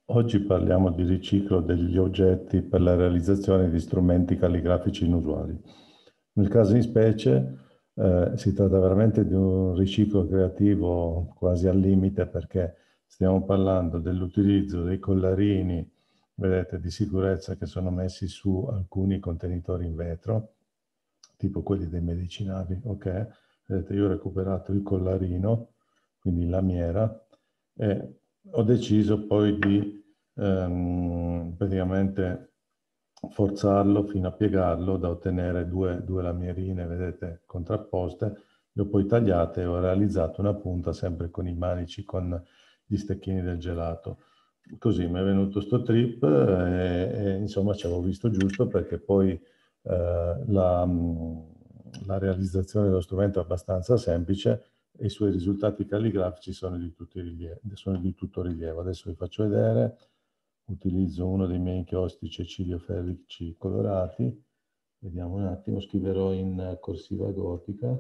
Oggi parliamo di riciclo degli oggetti per la realizzazione di strumenti calligrafici inusuali. Nel caso in specie si tratta veramente di un riciclo creativo quasi al limite, perché stiamo parlando dell'utilizzo dei collarini, vedete, di sicurezza che sono messi su alcuni contenitori in vetro, tipo quelli dei medicinali, ok? Vedete, io ho recuperato il collarino, quindi la lamiera, e ho deciso poi di praticamente forzarlo fino a piegarlo da ottenere due lamierine, vedete, contrapposte. Le ho poi tagliate e ho realizzato una punta sempre con i manici, con gli stecchini del gelato. Così mi è venuto sto trip e insomma ci avevo visto giusto, perché poi la realizzazione dello strumento è abbastanza semplice e i suoi risultati calligrafici sono di tutto rilievo. Adesso vi faccio vedere. Utilizzo uno dei miei inchiostri cecilio-ferrici colorati. Vediamo un attimo, scriverò in corsiva gotica.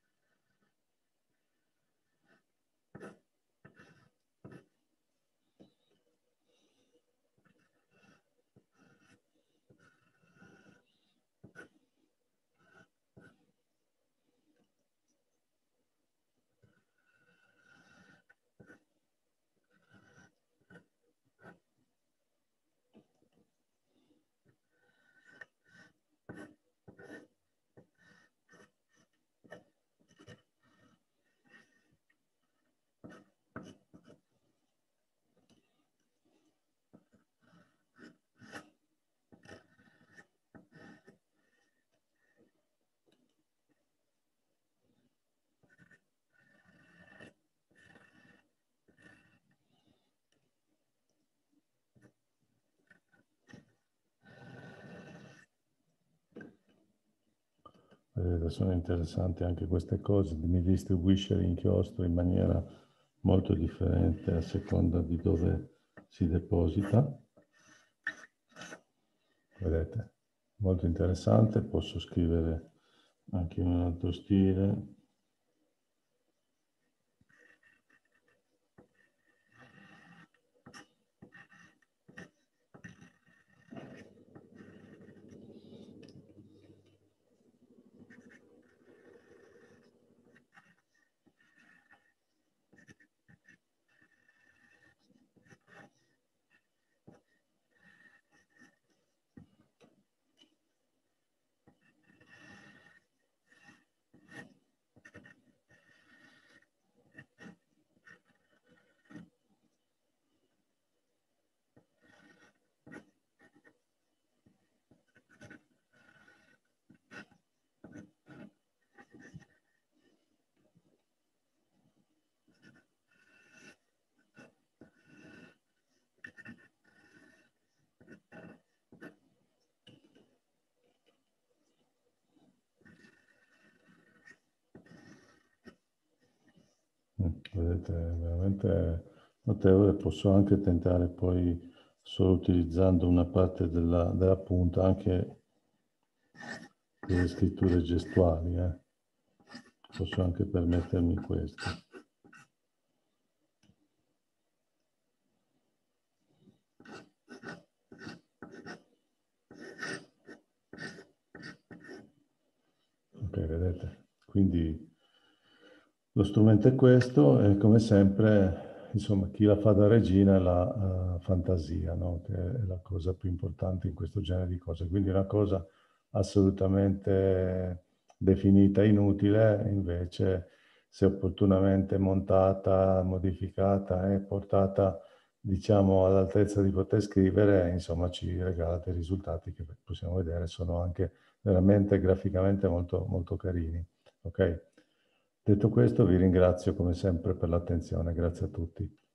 Vedete, sono interessanti anche queste cose, mi distribuisce l'inchiostro in maniera molto differente a seconda di dove si deposita. Vedete, molto interessante, posso scrivere anche in un altro stile. Vedete, è veramente notevole. Posso anche tentare poi, solo utilizzando una parte della punta, anche delle scritture gestuali. Posso anche permettermi questo. Ok, vedete? Quindi lo strumento è questo e, come sempre, insomma, chi la fa da regina è la fantasia, no? Che è la cosa più importante in questo genere di cose. Quindi una cosa assolutamente definita inutile, invece, se opportunamente montata, modificata e portata, diciamo, all'altezza di poter scrivere, insomma, ci regala dei risultati che possiamo vedere, sono anche veramente graficamente molto, molto carini. Ok? Detto questo, vi ringrazio come sempre per l'attenzione. Grazie a tutti.